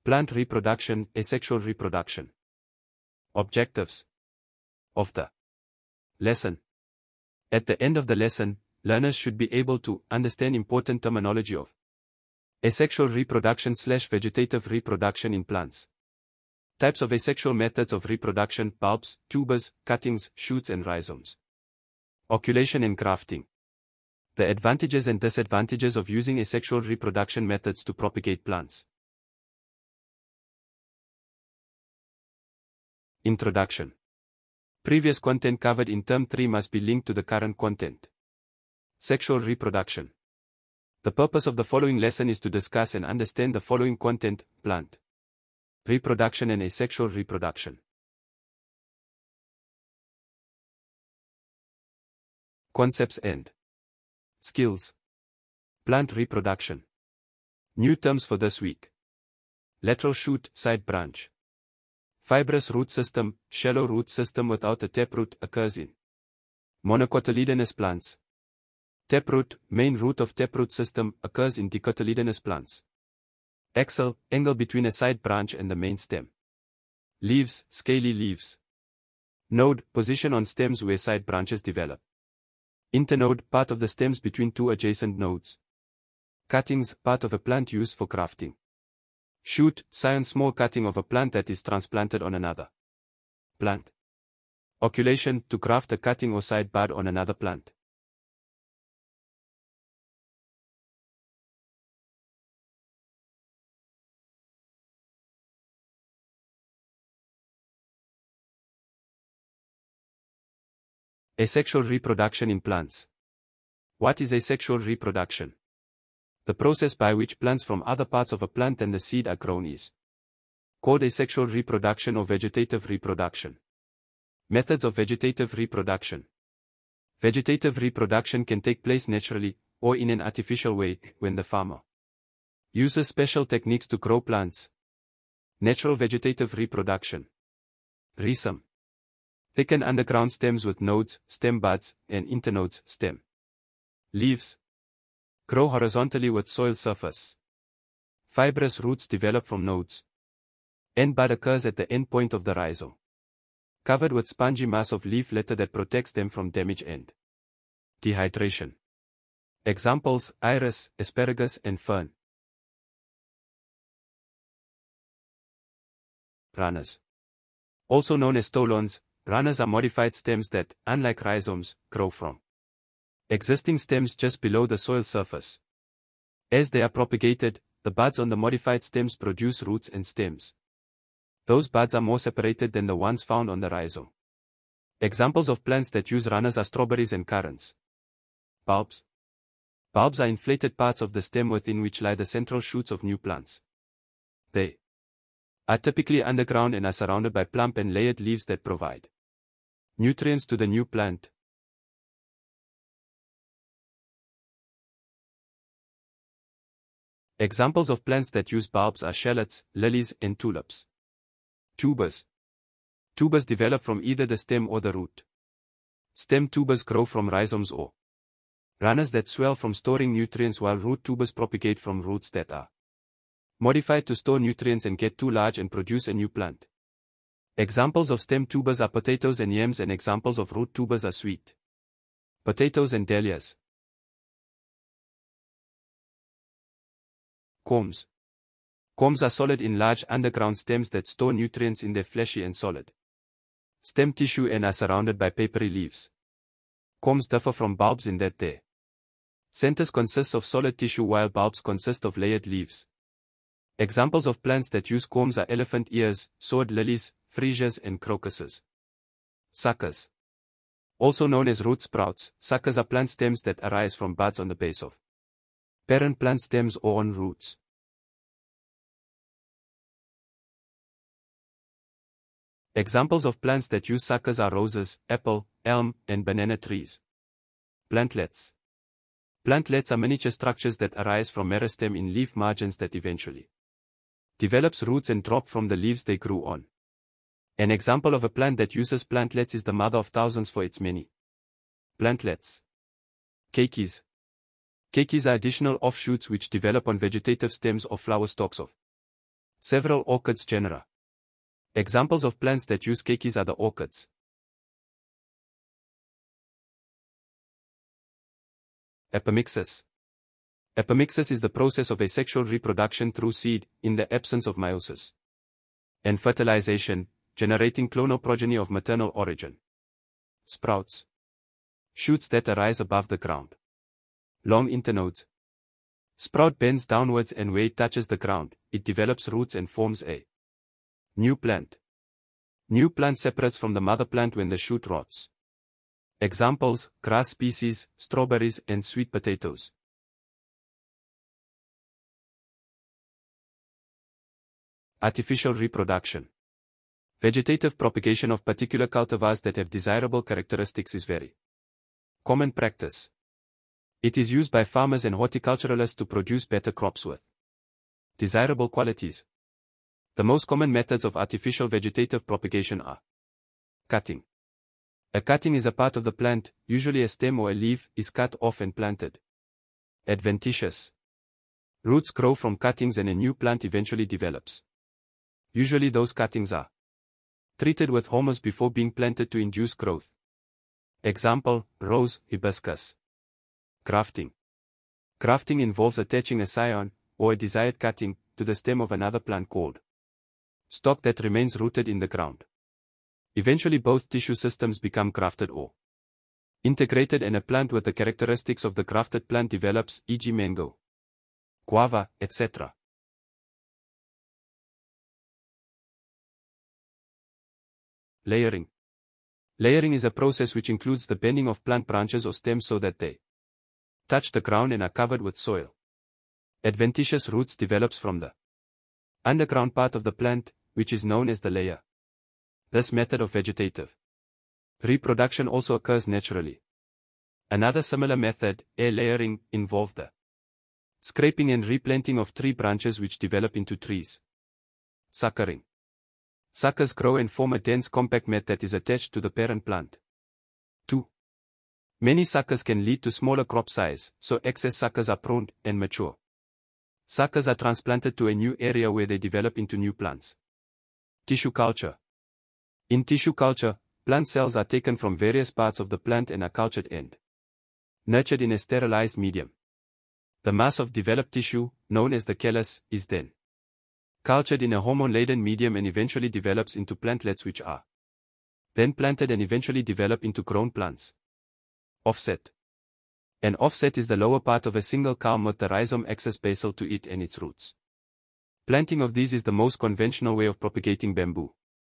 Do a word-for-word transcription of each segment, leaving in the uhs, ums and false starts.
Plant reproduction, asexual reproduction. Objectives of the lesson. At the end of the lesson, learners should be able to understand important terminology of asexual reproduction slash vegetative reproduction in plants. Types of asexual methods of reproduction: bulbs, tubers, cuttings, shoots and rhizomes. Oculation and grafting. The advantages and disadvantages of using asexual reproduction methods to propagate plants. Introduction. Previous content covered in Term three must be linked to the current content. Sexual reproduction. The purpose of the following lesson is to discuss and understand the following content: plant reproduction and asexual reproduction. Concepts and skills. Plant reproduction. New terms for this week: lateral shoot, side branch. Fibrous root system, shallow root system without a taproot occurs in monocotyledonous plants. Taproot, main root of taproot system, occurs in dicotyledonous plants. Axil, angle between a side branch and the main stem. Leaves, scaly leaves. Node, position on stems where side branches develop. Internode, part of the stems between two adjacent nodes. Cuttings, part of a plant used for grafting. Shoot, scion, small cutting of a plant that is transplanted on another plant. Oculation, to graft a cutting or side bud on another plant. Asexual reproduction in plants. What is asexual reproduction? The process by which plants from other parts of a plant than the seed are grown is called asexual reproduction or vegetative reproduction. Methods of vegetative reproduction. Vegetative reproduction can take place naturally, or in an artificial way, when the farmer uses special techniques to grow plants. Natural vegetative reproduction. Rhizome. Thicken underground stems with nodes, stem buds, and internodes, stem. Leaves. Grow horizontally with soil surface. Fibrous roots develop from nodes. End bud occurs at the end point of the rhizome, covered with spongy mass of leaf litter that protects them from damage and dehydration. Examples: iris, asparagus, and fern. Runners. Also known as stolons, runners are modified stems that, unlike rhizomes, grow from existing stems just below the soil surface. As they are propagated, the buds on the modified stems produce roots and stems. Those buds are more separated than the ones found on the rhizome. Examples of plants that use runners are strawberries and currants. Bulbs. Bulbs are inflated parts of the stem within which lie the central shoots of new plants. They are typically underground and are surrounded by plump and layered leaves that provide nutrients to the new plant. Examples of plants that use bulbs are shallots, lilies, and tulips. Tubers. Tubers develop from either the stem or the root. Stem tubers grow from rhizomes or runners that swell from storing nutrients, while root tubers propagate from roots that are modified to store nutrients and get too large and produce a new plant. Examples of stem tubers are potatoes and yams, and examples of root tubers are sweet potatoes and dahlias. Corms. Corms are solid in large underground stems that store nutrients in their fleshy and solid stem tissue and are surrounded by papery leaves. Corms differ from bulbs in that their centers consist of solid tissue while bulbs consist of layered leaves. Examples of plants that use corms are elephant ears, sword lilies, freesias, and crocuses. Suckers. Also known as root sprouts, suckers are plant stems that arise from buds on the base of parent plant stems or on roots. Examples of plants that use suckers are roses, apple, elm, and banana trees. Plantlets. Plantlets are miniature structures that arise from meristem in leaf margins that eventually develops roots and drop from the leaves they grew on. An example of a plant that uses plantlets is the mother of thousands for its many plantlets. Keikis. Keikis are additional offshoots which develop on vegetative stems or flower stalks of Several orchids genera. Examples of plants that use keikis are the orchids. Apomixis. Apomixis is the process of asexual reproduction through seed, in the absence of meiosis, and fertilization, generating clonal progeny of maternal origin. Sprouts. Shoots that arise above the ground. Long internodes. Sprout bends downwards, and where it touches the ground, it develops roots and forms a new plant. New plant separates from the mother plant when the shoot rots. Examples: grass species, strawberries, and sweet potatoes. Artificial reproduction. Vegetative propagation of particular cultivars that have desirable characteristics is very common practice. It is used by farmers and horticulturalists to produce better crops with desirable qualities. The most common methods of artificial vegetative propagation are cutting. A cutting is a part of the plant, usually a stem or a leaf, is cut off and planted. Adventitious. Roots grow from cuttings and a new plant eventually develops. Usually those cuttings are treated with hormones before being planted to induce growth. Example: rose, hibiscus. Grafting. Grafting involves attaching a scion, or a desired cutting, to the stem of another plant called stock that remains rooted in the ground. Eventually both tissue systems become grafted or integrated, and a plant with the characteristics of the grafted plant develops, for example mango, guava, et cetera. Layering. Layering is a process which includes the bending of plant branches or stems so that they touch the ground and are covered with soil. Adventitious roots develops from the underground part of the plant, which is known as the layer. This method of vegetative reproduction also occurs naturally. Another similar method, air layering, involved the scraping and replanting of tree branches which develop into trees. Suckering. Suckers grow and form a dense compact mat that is attached to the parent plant. Too many suckers can lead to smaller crop size, so excess suckers are pruned and mature. Suckers are transplanted to a new area where they develop into new plants. Tissue culture. In tissue culture, plant cells are taken from various parts of the plant and are cultured and nurtured in a sterilized medium. The mass of developed tissue, known as the callus, is then cultured in a hormone-laden medium and eventually develops into plantlets which are then planted and eventually develop into grown plants. Offset. An offset is the lower part of a single culm with the rhizome axis basal to it and its roots. Planting of these is the most conventional way of propagating bamboo.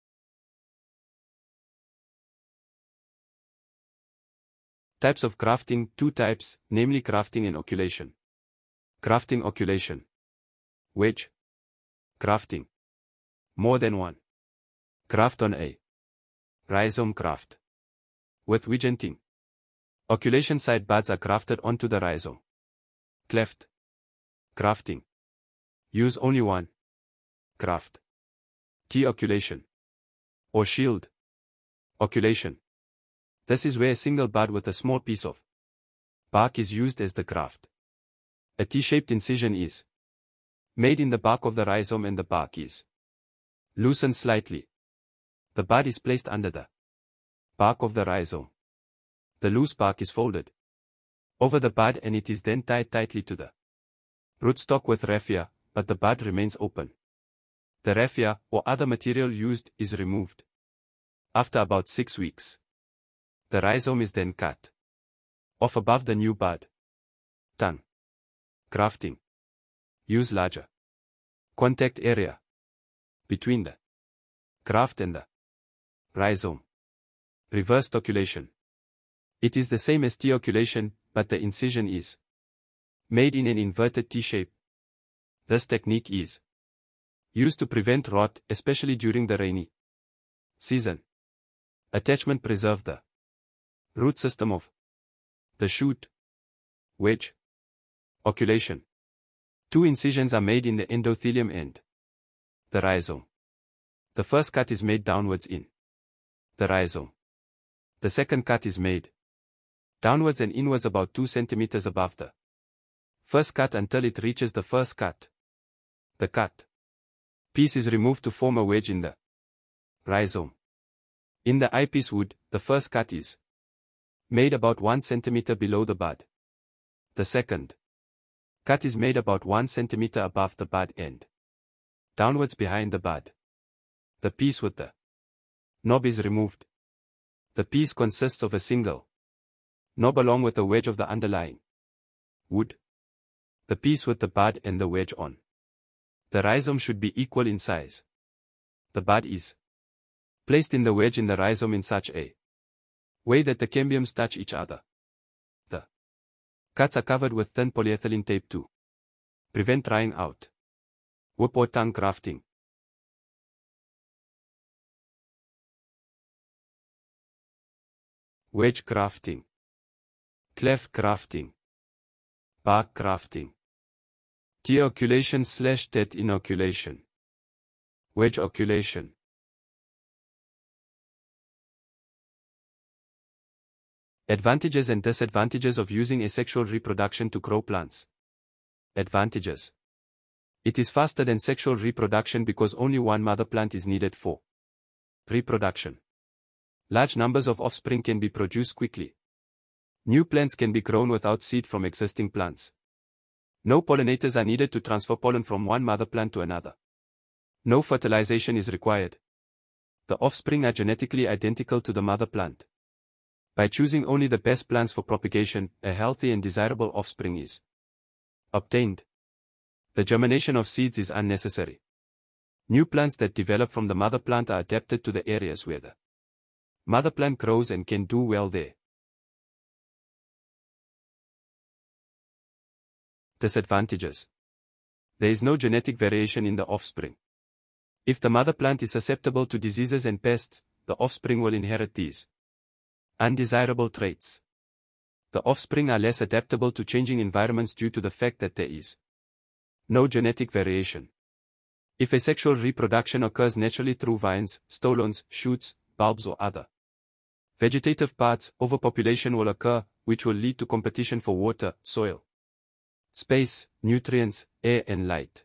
Types of grafting, two types, namely grafting and oculation. Grafting, oculation. Wedge. Grafting. More than one graft on a rhizome graft. With widgeonting. Oculation side buds are grafted onto the rhizome. Cleft. Grafting. Use only one graft. T-oculation. Or shield oculation. This is where a single bud with a small piece of bark is used as the graft. A T-shaped incision is made in the bark of the rhizome and the bark is loosened slightly. The bud is placed under the bark of the rhizome. The loose bark is folded over the bud and it is then tied tightly to the rootstock with raffia, but the bud remains open. The raffia, or other material used, is removed. After about six weeks, the rhizome is then cut off above the new bud. Tongue. Grafting. Use larger contact area between the graft and the rhizome. Reverse oculation. It is the same as T-oculation, but the incision is made in an inverted T-shape. This technique is used to prevent rot, especially during the rainy season. Attachment preserve the root system of the shoot. Wedge. Oculation. Two incisions are made in the endothelium and the rhizome. The first cut is made downwards in the rhizome. The second cut is made downwards and inwards about two centimeters above the first cut until it reaches the first cut. The cut Piece is removed to form a wedge in the rhizome. In the eyepiece wood, the first cut is made about one centimeter below the bud. The second cut is made about one centimeter above the bud end, downwards behind the bud. The piece with the knob is removed. The piece consists of a single knob along with a wedge of the underlying wood. The piece with the bud and the wedge on the rhizome should be equal in size. The bud is placed in the wedge in the rhizome in such a way that the cambiums touch each other. The cuts are covered with thin polyethylene tape to prevent drying out. Whip or tongue grafting. Wedge grafting. Cleft grafting. Bark grafting. T-oculation slash dead inoculation. Wedge oculation. Advantages and disadvantages of using asexual reproduction to grow plants. Advantages. It is faster than sexual reproduction because only one mother plant is needed for reproduction. Large numbers of offspring can be produced quickly. New plants can be grown without seed from existing plants. No pollinators are needed to transfer pollen from one mother plant to another. No fertilization is required. The offspring are genetically identical to the mother plant. By choosing only the best plants for propagation, a healthy and desirable offspring is obtained. The germination of seeds is unnecessary. New plants that develop from the mother plant are adapted to the areas where the mother plant grows and can do well there. Disadvantages. There is no genetic variation in the offspring. If the mother plant is susceptible to diseases and pests, the offspring will inherit these undesirable traits. The offspring are less adaptable to changing environments due to the fact that there is no genetic variation. If asexual reproduction occurs naturally through vines, stolons, shoots, bulbs or other vegetative parts, overpopulation will occur, which will lead to competition for water, soil, space, nutrients, air and light.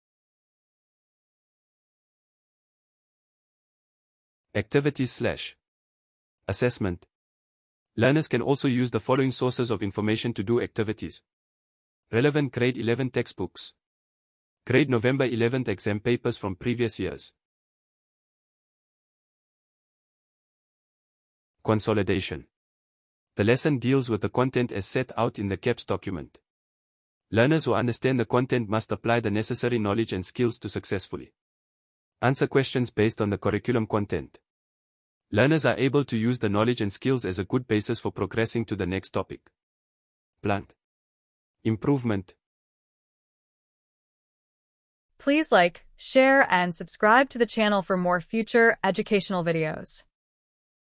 Activities slash assessment. Learners can also use the following sources of information to do activities. Relevant grade eleven textbooks. Grade November eleventh exam papers from previous years. Consolidation. The lesson deals with the content as set out in the C A P S document. Learners who understand the content must apply the necessary knowledge and skills to successfully answer questions based on the curriculum content. Learners are able to use the knowledge and skills as a good basis for progressing to the next topic. Plant improvement. Please like, share, and subscribe to the channel for more future educational videos.